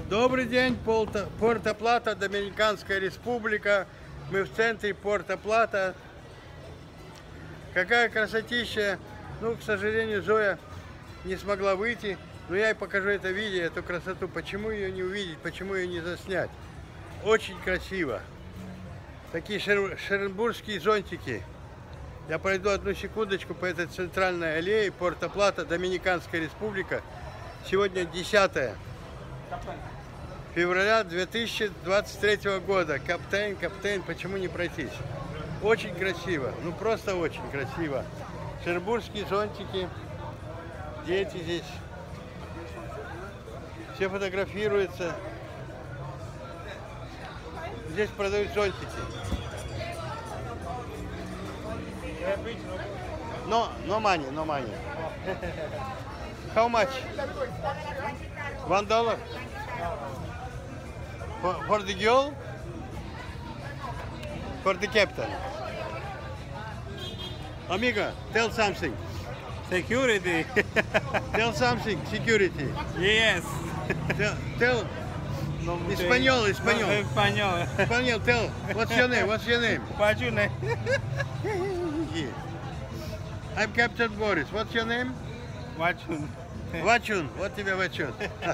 Добрый день, Пуэрто-Плата, Доминиканская республика. Мы в центре Пуэрто-Плата. Какая красотища. Ну, к сожалению, Зоя не смогла выйти. Но я ей покажу это видео, эту красоту. Почему ее не увидеть, почему ее не заснять? Очень красиво. Такие шеренбургские зонтики. Я пройду одну секундочку по этой центральной аллее. Пуэрто-Плата, Доминиканская республика. Сегодня 10 февраля 2023 года. Каптейн, почему не пройтись? Очень красиво, ну просто очень красиво. Шеренбургские зонтики, дети здесь, все фотографируются. Здесь продают зонтики. No money, no money. How much? $1? For the girl? For the captain? Amigo, tell something. Security. Tell something, security. Yes. Tell. Español. Español, tell. What's your name? What's your name? Yeah. I'm Captain Boris. What's your name? Вачун. Вачун. Вот тебя Вачун.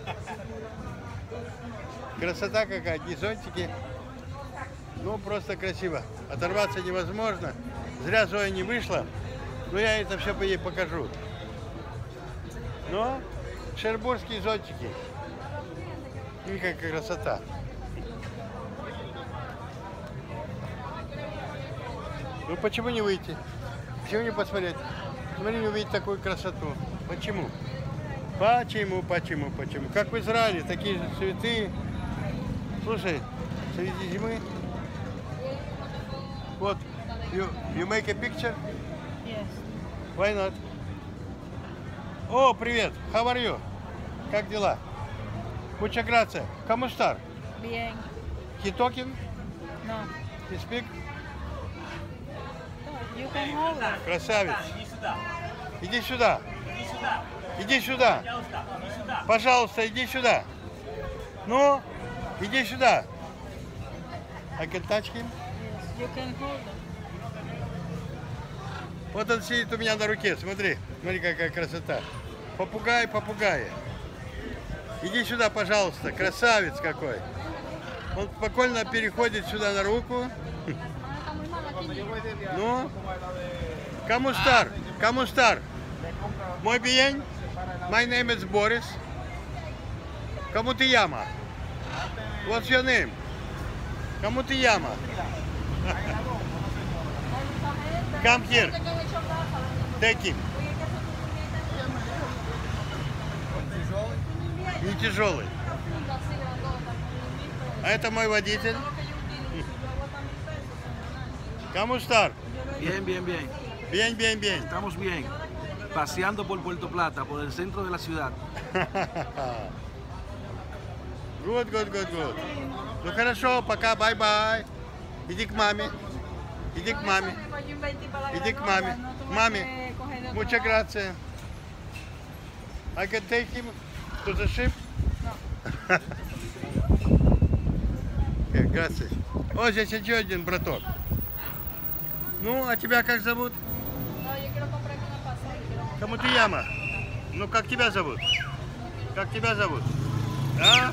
Красота какая, одни зонтики. Ну, просто красиво. Оторваться невозможно. Зря Зоя не вышла. Но я это все ей покажу. Но шеренбургские зонтики. И какая красота. Ну, почему не выйти? Почему не посмотреть? Смотри, не увидеть такую красоту. Почему? Почему? Как в Израиле, такие же цветы. Слушай, среди зимы. Вот, you make a picture? Yes. Why not? О, привет, how are you? Как дела? Muchas gracias. ¿Cómo estás? Bien. He talking? No. He speak? You can hold it. Красавец. Иди сюда. Иди сюда. Пожалуйста, иди сюда. Ну, иди сюда. I can touch him? Yes, you can hold it. Вот он сидит у меня на руке, смотри. Смотри, какая красота. Попугай. Иди сюда, пожалуйста. Красавец какой. Он спокойно переходит сюда на руку. Ну, ¿Cómo estar? Muy bien. My name is Boris. ¿Cómo te llama? What's your name? ¿Cómo te llama? Come here. Take him. Не тяжелый. А это мой водитель. ¿Cómo estar? Bien. Bien. Estamos bien. Paseando por Puerto Plata, por el centro de la ciudad. Good. Ну хорошо, пока, bye. Иди к маме. Маме. Muchas gracias. I can take him to the ship? No. Gracias. О, здесь еще один браток. Ну, а тебя как зовут? Кому ты яма? Ну, как тебя зовут? А?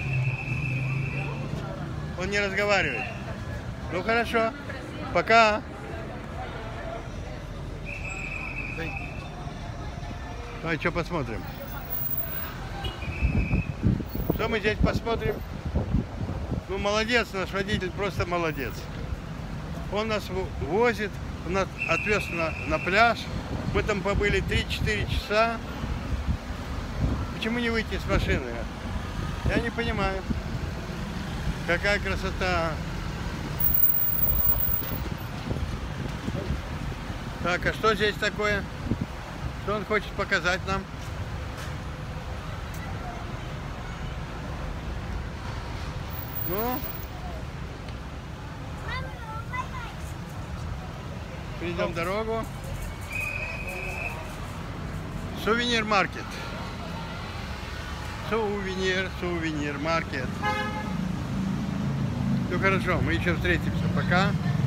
Он не разговаривает. Ну, хорошо. Пока. Давай, что посмотрим? Что мы здесь посмотрим? Ну, молодец, наш водитель, просто молодец. Он нас возит, он нас отвез на пляж. Мы там побыли 3-4 часа. Почему не выйти с машины? Я не понимаю. Какая красота. Так, а что здесь такое? Что он хочет показать нам? Ну? Перейдем дорогу. Сувенир-маркет. сувенир, маркет. Ну хорошо, мы еще встретимся. Пока.